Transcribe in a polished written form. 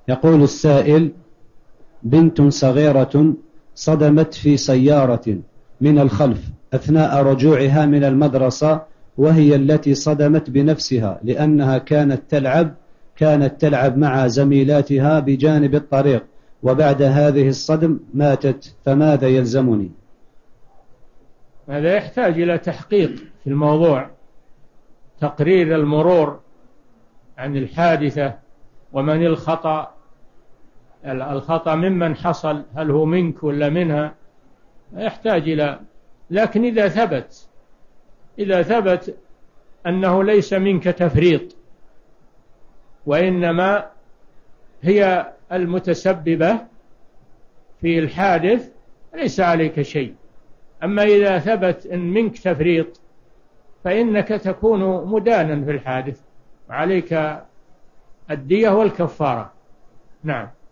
يقول السائل: بنت صغيرة صدمت في سيارة من الخلف أثناء رجوعها من المدرسة، وهي التي صدمت بنفسها لأنها كانت تلعب مع زميلاتها بجانب الطريق، وبعد هذه الصدم ماتت، فماذا يلزمني؟ هذا يحتاج إلى تحقيق في الموضوع، تقرير المرور عن الحادثة ومن الخطأ ممن حصل، هل هو منك ولا منها، يحتاج إلى. لكن إذا ثبت أنه ليس منك تفريط وإنما هي المتسببة في الحادث ليس عليك شيء. أما إذا ثبت أن منك تفريط فإنك تكون مدانا في الحادث، وعليك الدية والكفارة. نعم.